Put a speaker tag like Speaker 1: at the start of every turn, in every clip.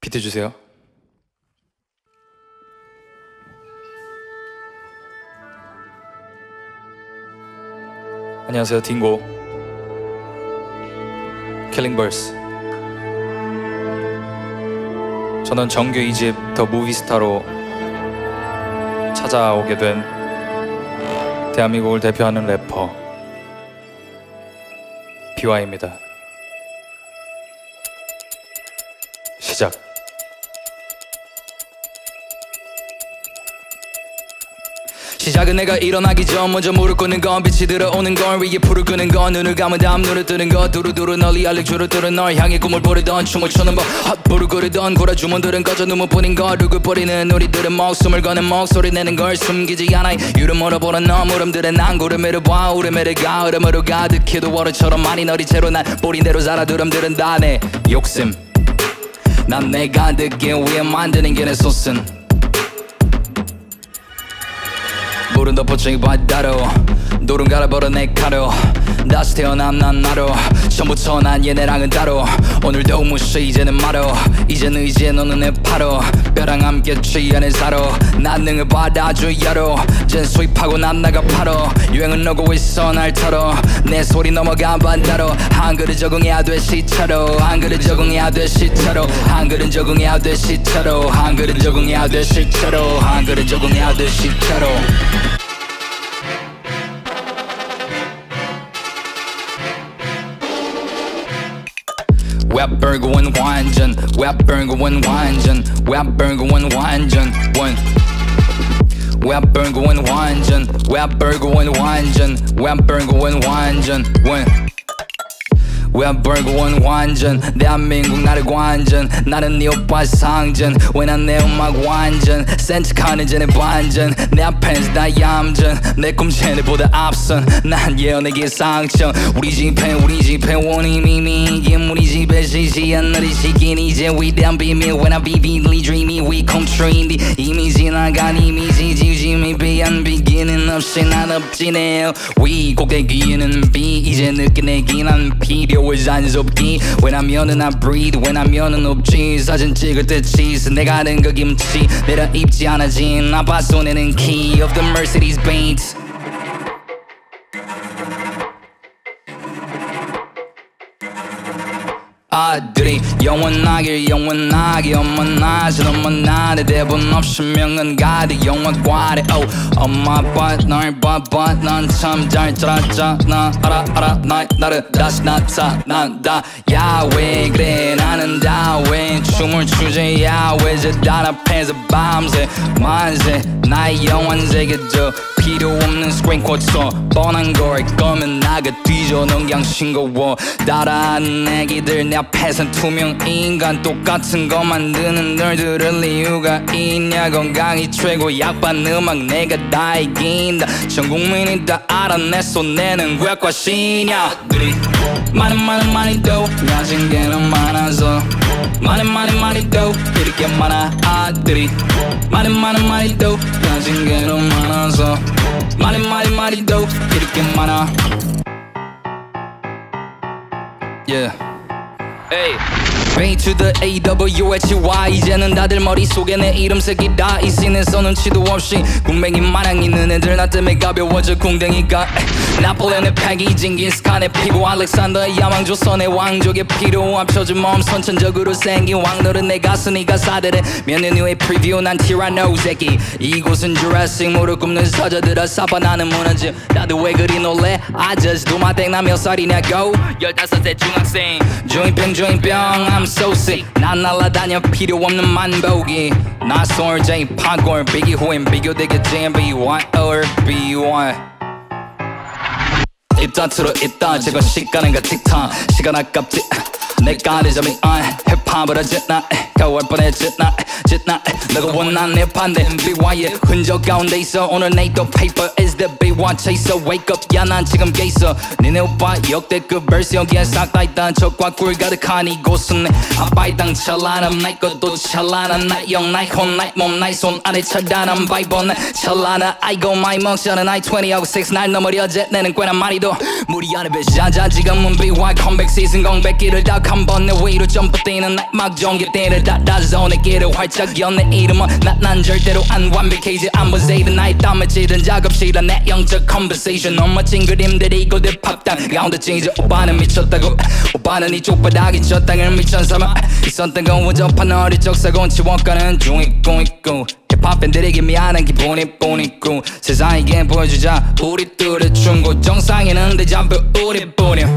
Speaker 1: 비트 주세요. 안녕하세요, 딩고 킬링버스. 저는 정규 2집 더 무비스타로 찾아오게 된 대한민국을 대표하는 래퍼 BY입니다. 시작. 시작은 내가 일어나기 전 먼저 무릎 꿇는 건 빛이 들어오는 걸 위에 불을 끄는 건 눈을 감은 다음 눈을 뜨는 것 두루두루 널리 알릴 줄을 들은 널 향해 꿈을 부르던 춤을 추는 법 핫불을 끄르던 고라 주문들은 꺼져 눈물뿐인 걸 누굴 뿌리는 우리들은 목숨을 거는 목소리 내는 걸 숨기지 않아 유를 물어보는 너 물음들의 난 구름으로 봐 우름으로 가 흐름으로 가득해도 월요처럼 많이 너리 채로 난 뿌린대로 자라 두름들은 다 내 욕심 난 내가 듣기 위해 만드는 게 내 소슨 물은 덮어진 바다로 노름 갈아버려 내 칼로 다시 태어난 난 나로 처음부터 난 얘네랑은 따로 오늘도 무시 이제는 말어 이제는 의지에 너는 내 파로 뼈랑 함께 취하는 사로 난 능을 받아줘 야로 젠 수입하고 난 나가 팔어 유행은 오고 있어 날 털어 내 소리 넘어가 바다로 한글을 적응해야 돼 시차로 한글을 적응해야 돼 시차로 한글은 적응해야 돼 시차로 한글은 적응해야 돼 시차로 한글은 적응해야 돼 시차로 웹버그원 완전 웹버그원 완전 웹버그원 완전 원 웹버그원 완전 웹버그원 완전 웹버그원 완전 원 웹버그원 완전 대한민국 나를 관전 나는 네 오빠 상전 왜 난 내 음악 완전 센 척하는 쟤네 반전 내 앞에서 다 얌전 내 꿈 쟤네보다 앞선 난 예언에게 상처 우리 집에 원인이 이긴 우리 집에 시시한 너를 시킨 이제 위대한 비밀 When I vividly dreamy we come trendy 이미 지나간 이미지 지우짐이 비한 beginning 없이 난 없지네요 위 꼭대기에는 B 이제 느껴내기 난 필요 잔섭기 왜냐면은 I breathe 왜냐면은 없지 사진 찍을 때 cheese 내가 아는 그 김치 내려 입지 않아진 아빠 손에는 key of the Mercedes Benz 아들이 영원하길 엄마나지 엄마나를 대본 없이 명은 가득 영화과래 엄마 아빠 널 봐봐 난 참 잘 자랐잖아 알아 나를 다시 나타난다 야 왜 그래 나는 다 왜 춤을 추지 야 왜 저 단 앞에서 밤새 만세 나의 영원 세계죠 필요 없는 스크린 쿼터 뻔한 걸 거면 나가 뒤져 넌 그냥 싱거워 따라하는 애기들 내 앞에선 투명 인간 똑같은 거 만드는 널 들을 이유가 있냐 건강이 최고 약반 음악 내가 다 이긴다 전 국민이 다 알아냈어 내는 외과 신약들이 많이 또 가진 게 너무 많아서 많이 또 이렇게 많아 아들이 많이 또 가진 게 너무 많아서 많이 또 이렇게 많아 Yeah Hey A to the A-W-H-Y 이제는 다들 머릿속에 내 이름 새기다 이 씬에서 눈치도 없이 군뱅이 마냥 있는 애들 나 때문에 가벼워져 궁뎅이가 나폴레온의 패기진 긴스칸의 피고 알렉산더의 야망조선의 왕족의 피로 합쳐진 몸 선천적으로 생긴 왕노른 내 가슴이 가사들의 몇 년 후의 프리뷰 난 티라노 새끼 이곳은 주라식 무릎 꿇는 서저들아 사바나는 무너짐 다들 왜 그리 놀래 I just do my thing 나 몇 살이냐고 15세 중학생 조인병 I'm so sick 난 날아다녀 필요 없는 만보기 나 솔제이 파골 비기 후엔 비교되겠지 B1 or B1 입다 틀어 있다 제거 시간은가 틱탁 시간 아깝지 내가 내 점이 힙합을 하지 나 가올 뻔했지 나 너가 원한 내 반대 BY의 흔적 가운데 있어 오늘 내도 paper is the BY chaser wake up 야 난 지금 깨 있어 니네 오빠 역대급 verse 여기에 싹 다 있단 척과 꿀 가득한 이곳은 내 아빠의 땅 찬란함 나의 것도 찬란한 나의 영 나의 혼 나의 몸 나의 손 안에 찬란한 바이버 난 찬란한 아이고 마이 멍청한 나의 20하고 6 날 넘어려 제 내는 꽤나 많이도 무리 안에 배자자 지금은 BY 컴백 시즌 공백기를 다 한번 내 위로 점프 뛰는 날 막 전개되는 닫아서 내 길을 활짝 연 내 이름은 난 절대로 안 완벽해지 안 보세이든 나의 땀을 찌든 작업실은 내 영적 컨버세이션 너무 멋진 그림들이 이곳에 팝당 가운데 찡이지 오빠는 미쳤다고 오빠는 이쪽 바닥이 저 땅을 미천 삼아 있었던 건 원접한 어릴 적 사고는 지워가는 중이고 있고 힙합 팬들에게 미안한 기분이 뿐이고 세상에게 보여주자 우리 둘의 충고 정상에는 데자뷰 우리뿐이야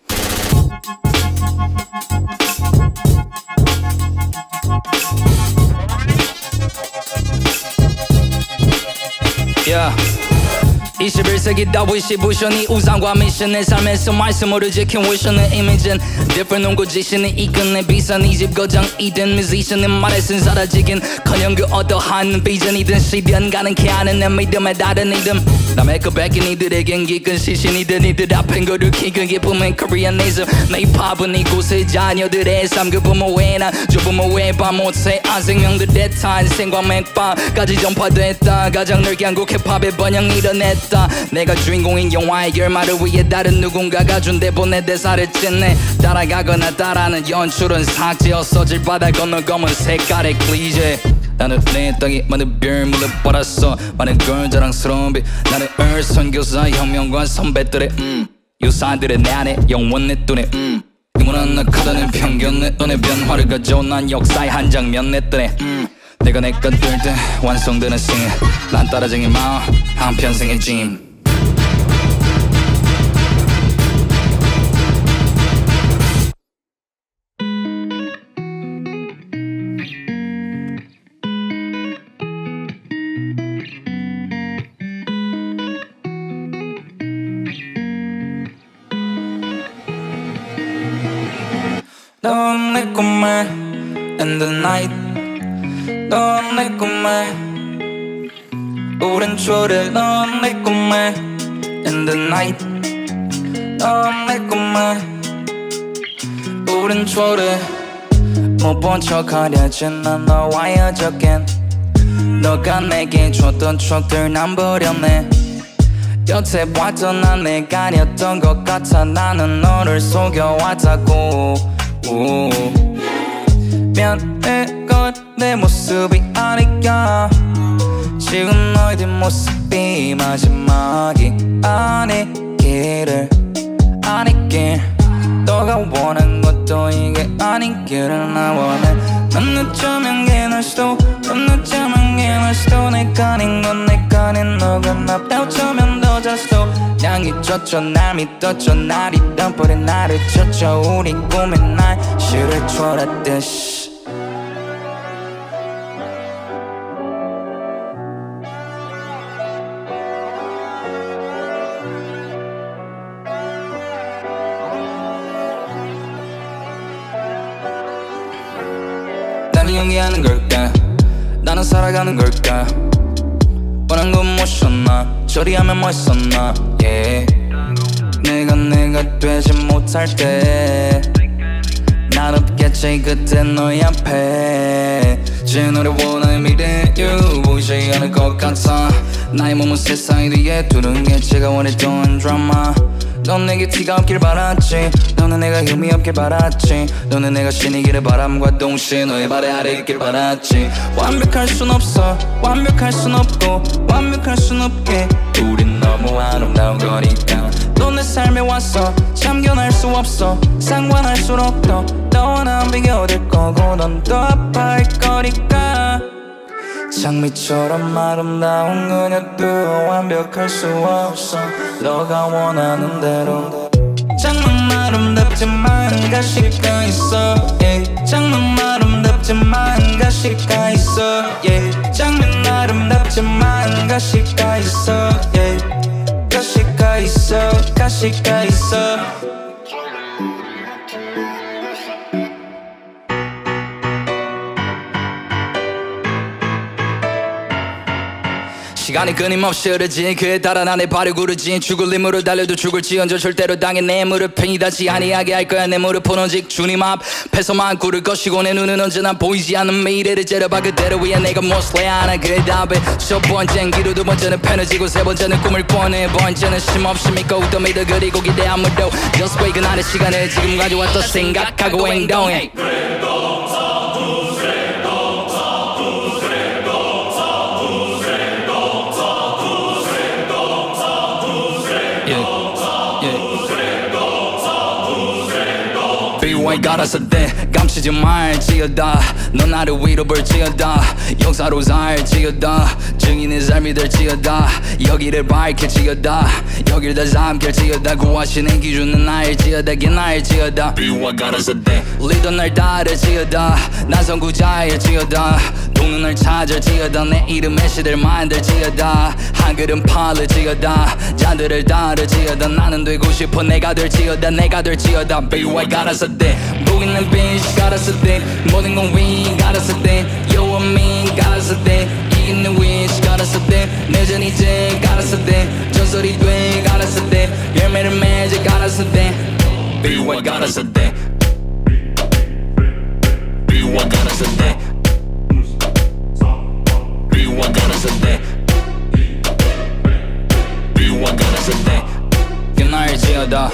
Speaker 1: Yeah 21세기 더위시 부션이 우상과 미션 내 삶에서 말씀으로 지킨 위션의 이미지는 different 농구 지신이 이끈 내 비싼 이 집 거장이든 뮤지션의 말에 쓴 사라지긴 커녕 그 어떠한 비전이든 실현가는 게 아는 내 믿음에 다른 이름 남의 그 베낀 이들에겐 기끈 시신이든 이들 앞엔 거룩히 그 기쁨은 코리아니즘 내 힙합은 이곳의 자녀들의 삶 그 부모 외에 난 조부모 외에 밥 못해 안 생명들의 탄생과 맥박까지 전파됐다 가장 넓게 한국 힙합의 번영 일어냈다 내가 주인공인 영화의 결말을 위해 다른 누군가가 준 대본의 대사를 찢네 따라가거나 따라하는 연출은 삭제 없어질 바다 건너 검은 색깔의 클리셰 나는 내 땅에 많은 별물을 빨았어 많은 걸 자랑스러운 빛 나는 선교사 혁명과 선배들의 유사들의 내 안에 영원 내 눈에 영원한 낙하다는 편견 내 눈에 변화를 가져온 난 역사의 한 장면 내 뜬에 내가 내 것들 때 완성되는 싱 난 따라쟁이 마음 한편생의 짐 넌 내 꿈에 in the night 넌 내 꿈에 오랜 초래 넌 내 꿈에 in the night 넌 내 꿈에 오랜 초래 못 본 척하려진 난 너와 여적엔 너가 내게 줬던 추억들 난 버렸네 여태 봤던 난 내가 아니었던 것 같아 나는 너를 속여왔다고 미안해 건 내 모습이 아니야 지금 너의 뒷모습이 마지막이 아니기를 아니길 너가 원한 것도 이게 아니기를 나 원해 넌 늦으면 개날 수도 넌 늦으면 개날 수도 내가 아닌 건 내가 아닌 너가 나 어쩌면 더 잘 수도 향이 젖혀 날 믿었죠 날 잊어버린 나를 젖혀 우리 꿈의 날씨를 초라듯이 나는 연기하는 걸까 나는 살아가는 걸까 뻔한 건 뭐셨나 저리 하면 멋있었나 yeah. 내가 되지 못할 때 난 없겠지 그때 너희 앞에 제 너를 원하는 미래 you 보이지 않을 것 같아 나의 몸은 세상 위에 두는 게 제가 원했던 드라마 넌 내게 티가 없길 바랐지 너는 내가 힘이 없길 바랐지 너는 내가 신이기를 바람과 동시에 너의 발에 아래 있길 바랐지 완벽할 순 없어 완벽할 순 없고 완벽할 순 없게 우린 너무 아름다운 거니까 넌 내 삶에 왔어 참견할 수 없어 상관할수록 더 너와 난 비교될 거고 넌 더 아파할 거니까 장미처럼 아름다운 그녀도 완벽할 수 없어 너가 원하는 대로 장난 아름답지만 가시가 있어 yeah. 장난 아름답지만 가시가 있어 yeah. 장면 아름답지만 가시가 있어 yeah. 가시가 있어 가시가 있어 시간이 끊임없이 흐르지 그에 따라 나의 발을 구르지 죽을 힘으로 달려도 죽을지언정 절대로 당해 내 무릎 팽이 닿지 아니하게 할 거야 내 무릎은 오직 주님 앞에서만 구를 것이고 내 눈은 언제나 보이지 않는 미래를 째려봐 그대로 위해 내가 무엇을 해야 하나 그의 답에 첫 번째는 기도 두 번째는 편해지고 세 번째는 꿈을 꿔 네 번째는 쉼없이 믿고 또 믿어 그리고 기대함으로 Just wait 그날의 시간을 지금 가져왔다 생각하고 행동해 비와이 갈아서 돼 감추지 말지어다 넌 나를 위로 볼지어다 역사로 살지어다 증인의 삶이 될지어다 여기를 밝힐지어다 여길 다 삼킬지어다 구하시는 기준은 알지어다 긴 알지어다 비와이 갈아서 돼 리더 날 따를지어다 난 선구자일지어다 동는 날 찾을지어다 내 이름의 시대를 만들지어다 한 그릇 팔을지어다 잔들을 따를지어다 나는 되고 싶어 내가 될지어다 내가 될지어다 비와이 갈아서 돼 보기는 bitch 갈았을 때 모든 건 we 갈았을 때 You and me 갈았을 때 이기는 wish 갈았을 때 내전 이제 갈았을 때 전설이 돼 갈았을 때 열매를 맺어 갈았을 때 비와 갈았을 때 비와 갈았을 때 비와 갈았을 때 비와 갈았을 때 그날지어다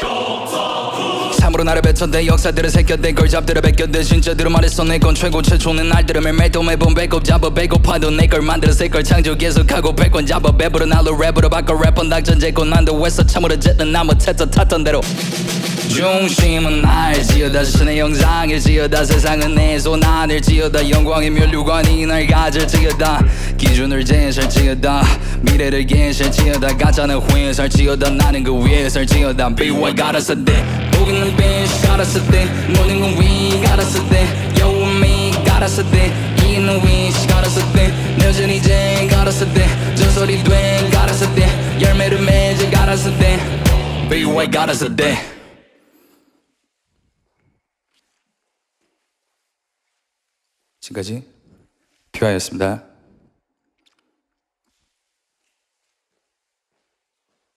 Speaker 1: 참으로 나를 뱉어대 역사들을 새겨대 걸 잡들어 베껴대 진짜들은 말했어 내 건 최고 최초는 날들을 매일도 매번 배꼽 잡아 배고파도 내 걸 만들어 새 걸 창조 계속하고 백권 잡아 배부러 날로 랩으로 바꿔 래퍼 낙전 제고 난도 했어 참으로 쨌든 나 못했어 탔던 대로 중심은 날지어다 자신의 영상일지어다 세상은 내 손 안일지어다 영광의 멸류관이 날 가질지어다 기준을 제설지어다 미래를 계실지어다 가짜는 후에 살지어다 나는 그 위에 살지어다 비와 갈았을 때 보기는 bitch 갈았을 때 모든 건 we 갈았을 때 You and me 갈았을 때 이기는 wish 갈았을 때 내전 이제 갈았을 때 전설이 돼 갈았을 때 열매를 맺어 갈았을 때 비와 갈았을 때 지금까지 퓨아였습니다.